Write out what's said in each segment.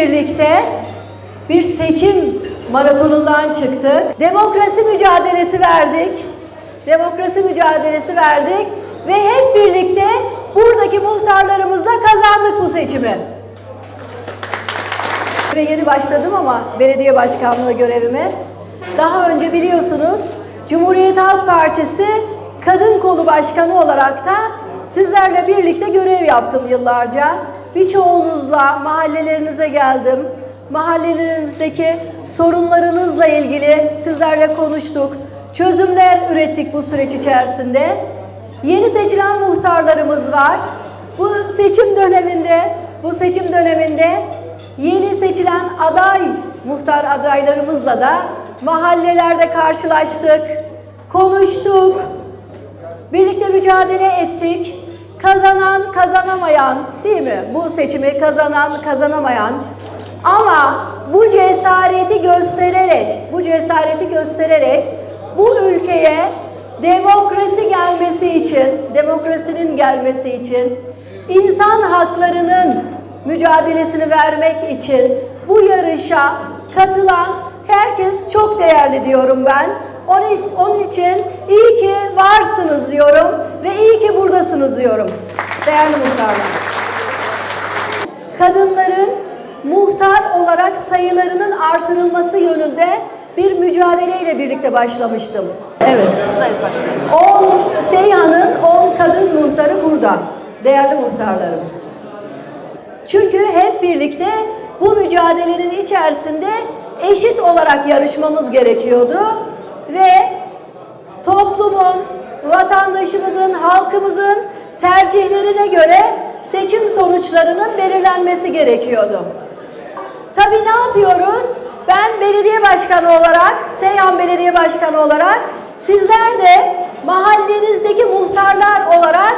birlikte bir seçim maratonundan çıktık. Demokrasi mücadelesi verdik. Demokrasi mücadelesi verdik ve hep birlikte buradaki muhtarlarımızla kazandık bu seçimi. Ve yeni başladım ama belediye başkanlığı görevime. Daha önce biliyorsunuz Cumhuriyet Halk Partisi Kadın Kolu Başkanı olarak da sizlerle birlikte görev yaptım yıllarca. Birçoğunuzla mahallelerinize geldim. Mahallelerinizdeki sorunlarınızla ilgili sizlerle konuştuk. Çözümler ürettik bu süreç içerisinde. Yeni seçilen muhtarlarımız var. Bu seçim döneminde yeni seçilen muhtar adaylarımızla da mahallelerde karşılaştık, konuştuk, birlikte mücadele ettik. Kazanan, kazanamayan, değil mi? Bu seçimi kazanan, kazanamayan. Ama bu cesareti göstererek bu ülkeye demokrasinin gelmesi için, insan haklarının mücadelesini vermek için bu yarışa katılan herkes çok değerli diyorum ben. Onun için iyi ki varsınız diyorum ve iyi ki buradasınız diyorum. Değerli muhtarlar. Kadınların muhtar olarak sayılarının artırılması yönünde bir mücadeleyle birlikte başlamıştım. Evet. Buradayız başkanım. Seyhan'ın 10 kadın muhtarı burada. Değerli muhtarlarım. Çünkü hep birlikte bu mücadelenin içerisinde eşit olarak yarışmamız gerekiyordu. Ve toplumun, vatandaşımızın, halkımızın tercihlerine göre seçim sonuçlarının belirlenmesi gerekiyordu. Tabii ne yapıyoruz? Ben belediye başkanı olarak, Seyhan Belediye Başkanı olarak, sizler de mahallenizdeki muhtarlar olarak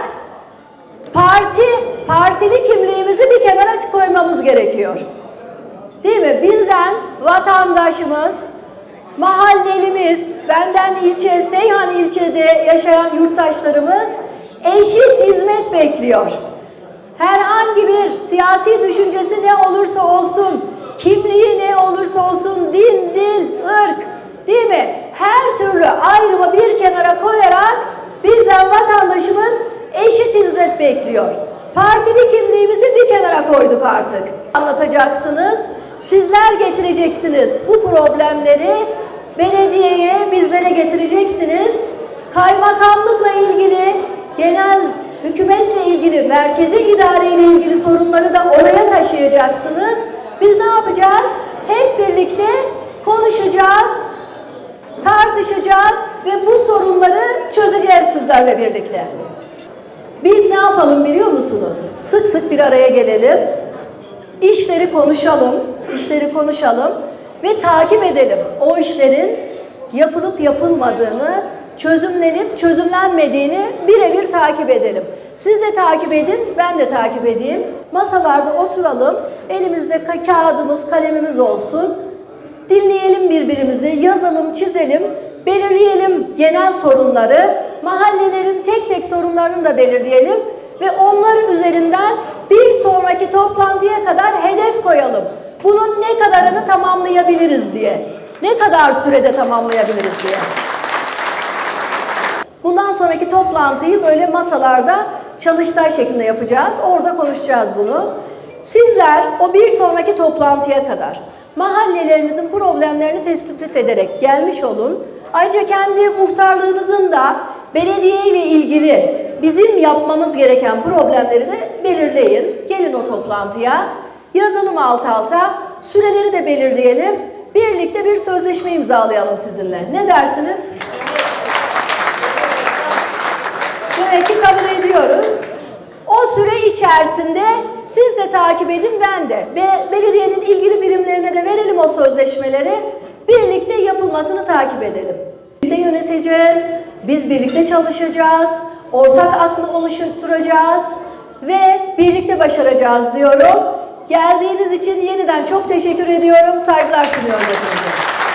partili kimliğimizi bir kenara koymamız gerekiyor. Değil mi? Bizden vatandaşımız, mahallelimiz, benden Seyhan ilçede yaşayan yurttaşlarımız eşit hizmet bekliyor. Herhangi bir siyasi düşüncesi ne olursa olsun, kimliği ne olursa olsun, din, dil, ırk, değil mi? Her türlü ayrımı bir kenara koyarak bizden vatandaşımız eşit hizmet bekliyor. Partili kimliğimizi bir kenara koyduk artık. Anlatacaksınız, sizler getireceksiniz bu problemleri belediyeye, bizlere getireceksiniz. Kaymakamlıkla ilgili, genel hükümetle ilgili, merkezi idareyle ilgili sorunları da oraya taşıyacaksınız. Biz ne yapacağız? Hep birlikte konuşacağız, tartışacağız ve bu sorunları çözeceğiz sizlerle birlikte. Biz ne yapalım biliyor musunuz? Sık sık bir araya gelelim, işleri konuşalım ve takip edelim. O işlerin yapılıp yapılmadığını, çözümlenip çözümlenmediğini birebir takip edelim. Siz de takip edin, ben de takip edeyim. Masalarda oturalım, elimizde kağıdımız, kalemimiz olsun. Dinleyelim birbirimizi, yazalım, çizelim, belirleyelim genel sorunları, mahallelerin tek tek sorunlarını da belirleyelim ve onların üzerinden bir sonraki toplantıya kadar hedef koyalım. Bunun ne kadarını tamamlayabiliriz diye, ne kadar sürede tamamlayabiliriz diye. Bundan sonraki toplantıyı böyle masalarda çalıştay şeklinde yapacağız. Orada konuşacağız bunu. Sizler o bir sonraki toplantıya kadar mahallelerinizin problemlerini tespit ederek gelmiş olun. Ayrıca kendi muhtarlığınızın da belediye ile ilgili bizim yapmamız gereken problemleri de belirleyin. Gelin o toplantıya. Yazalım alt alta. Süreleri de belirleyelim. Birlikte bir sözleşme imzalayalım sizinle. Ne dersiniz? Demek ki kabul ediyoruz. O süre içerisinde siz de takip edin, ben de. Belediyenin ilgili birimlerine de verelim o sözleşmeleri. Birlikte yapılmasını takip edelim. Birlikte yöneteceğiz, biz birlikte çalışacağız, ortak aklı oluşturacağız ve birlikte başaracağız diyorum. Geldiğiniz için yeniden çok teşekkür ediyorum, saygılar sunuyorum hepinize.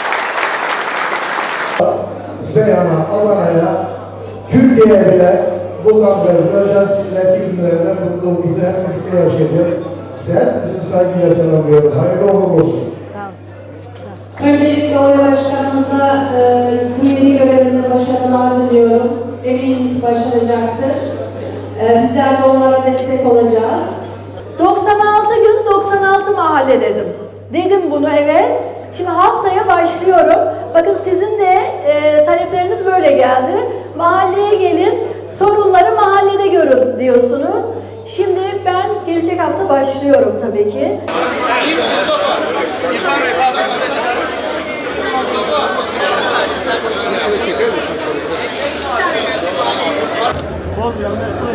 Seyhan'a, Adana'ya, Türkiye'ye bile buradan beri Röjansi'ndeki günlerinde mutluluğumuzu hep birlikte yaşayacağız. Sizi saygıyla selamlıyorum. Hayırlı uğurlu olsun. Sağ olun. Öncelikle Oya Başkanımıza bu yeni görevinde başarılar diliyorum. Eminim ki başaracaktır. Bizler de onlara destek olacağız. 96 gün 96 mahalle dedim. Dedim bunu, evet. Şimdi haftaya başlıyorum. Bakın sizin de talepleriniz böyle geldi. Mahalleye gelin, sorunları mahallede görün diyorsunuz. Şimdi ben gelecek hafta başlıyorum tabii ki. Mustafa.